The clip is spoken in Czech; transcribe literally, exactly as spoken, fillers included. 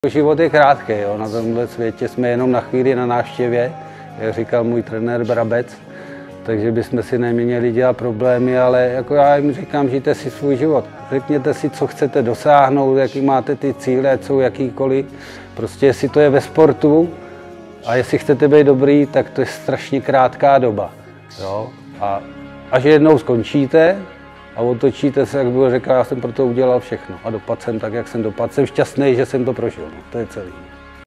Život je krátký, jo. Na tomhle světě jsme jenom na chvíli na návštěvě, jak říkal můj trenér Brabec, takže bychom si neměli dělat problémy, ale jako já jim říkám, žijte si svůj život. Řekněte si, co chcete dosáhnout, jaký máte ty cíle, co jakýkoliv. Prostě jestli to je ve sportu a jestli chcete být dobrý, tak to je strašně krátká doba. Jo. A až jednou skončíte a otočíte se, jak bylo řekl, já jsem pro to udělal všechno a dopadl jsem tak, jak jsem dopadl. Jsem šťastný, že jsem to prožil. No, to je celý.